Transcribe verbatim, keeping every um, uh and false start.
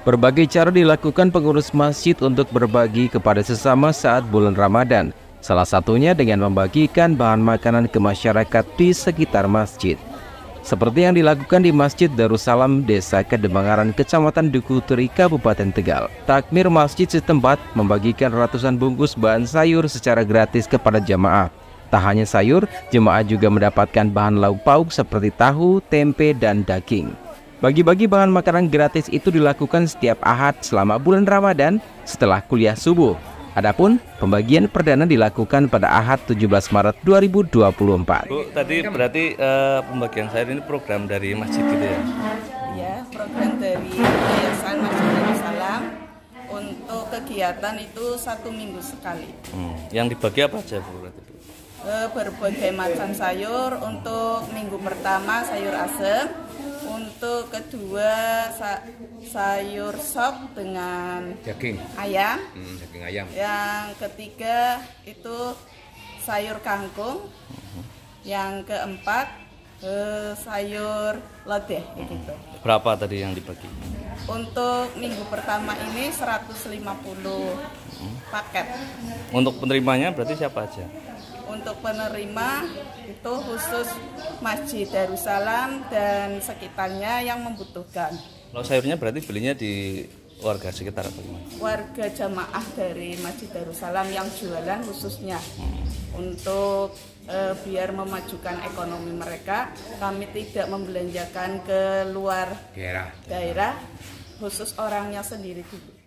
Berbagai cara dilakukan pengurus masjid untuk berbagi kepada sesama saat bulan Ramadan. Salah satunya dengan membagikan bahan makanan ke masyarakat di sekitar masjid. Seperti yang dilakukan di Masjid Darussalam, Desa Kedemangaran, Kecamatan Dukuturi, Kabupaten Tegal. Takmir masjid setempat membagikan ratusan bungkus bahan sayur secara gratis kepada jamaah. Tak hanya sayur, jemaah juga mendapatkan bahan lauk pauk seperti tahu, tempe, dan daging. Bagi-bagi bahan makanan gratis itu dilakukan setiap Ahad selama bulan Ramadan setelah kuliah subuh. Adapun pembagian perdana dilakukan pada Ahad tujuh belas Maret dua ribu dua puluh empat. Bu, tadi berarti uh, pembagian sayur ini program dari masjid gitu ya? Iya, program dari Yayasan Masjid Darussalam. Untuk kegiatan itu satu minggu sekali. Hmm. Yang dibagi apa aja Bu? Berbagai macam sayur. Untuk minggu pertama sayur asem, untuk kedua sa sayur sop dengan daging ayam, hmm, daging ayam. Yang ketiga itu sayur kangkung, yang keempat eh, sayur lodeh gitu. Berapa tadi yang dibagi? Untuk minggu pertama ini seratus lima puluh paket. Untuk penerimanya berarti siapa aja? Untuk penerima itu khusus Masjid Darussalam dan sekitarnya yang membutuhkan. Kalau sayurnya berarti belinya di warga sekitar apa gimana? Warga jamaah dari Masjid Darussalam yang jualan khususnya. Untuk eh, biar memajukan ekonomi mereka, kami tidak membelanjakan ke luar daerah, daerah khusus orangnya sendiri dulu.